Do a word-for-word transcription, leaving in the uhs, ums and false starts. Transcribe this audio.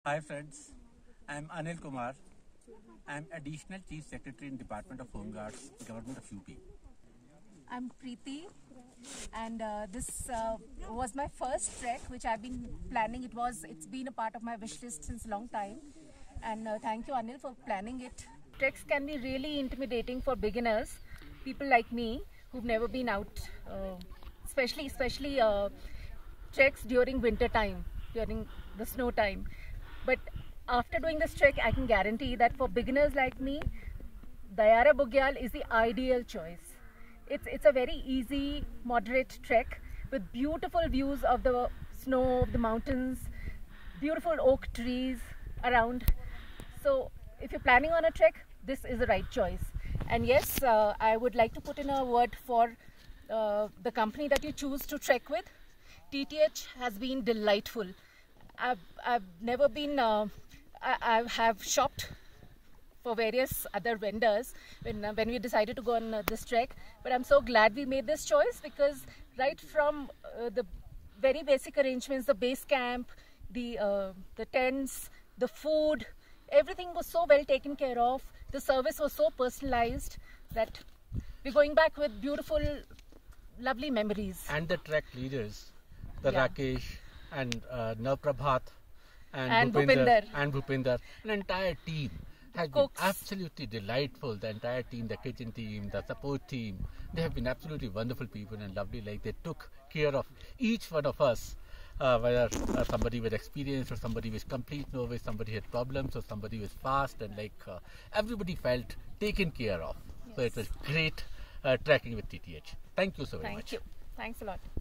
Hi friends, I am Anil Kumar. I am Additional Chief Secretary in Department of Home Guards, Government of U P. I'm Preeti, and uh, this uh, was my first trek which I've been planning. It was, it's been a part of my wish list since a long time, and uh, thank you Anil for planning it. Treks can be really intimidating for beginners, people like me who've never been out, uh, especially especially uh, treks during winter time, during the snow time. But after doing this trek, I can guarantee that for beginners like me, Dayara Bugyal is the ideal choice. It's, it's a very easy, moderate trek with beautiful views of the snow, of the mountains, beautiful oak trees around. So if you're planning on a trek, this is the right choice. And yes, uh, I would like to put in a word for uh, the company that you choose to trek with. T T H has been delightful. I've, I've never been, uh, I, I have shopped for various other vendors when, uh, when we decided to go on uh, this trek. But I'm so glad we made this choice because right from uh, the very basic arrangements, the base camp, the, uh, the tents, the food, everything was so well taken care of. The service was so personalized that we're going back with beautiful, lovely memories. And the trek leaders, the Yeah. Rakesh and uh, Navprabhat and, And Bhupinder, Bhupinder. and Bhupinder, an entire team has Cooks. been absolutely delightful. The entire team, the kitchen team, the support team, they have been absolutely wonderful people and lovely. Like they took care of each one of us, uh, whether uh, somebody with experience or somebody with complete novice, somebody had problems or somebody was fast, and like uh, everybody felt taken care of. So it was great uh, trekking with T T H. Thank you so very Thank much. you. Thanks a lot.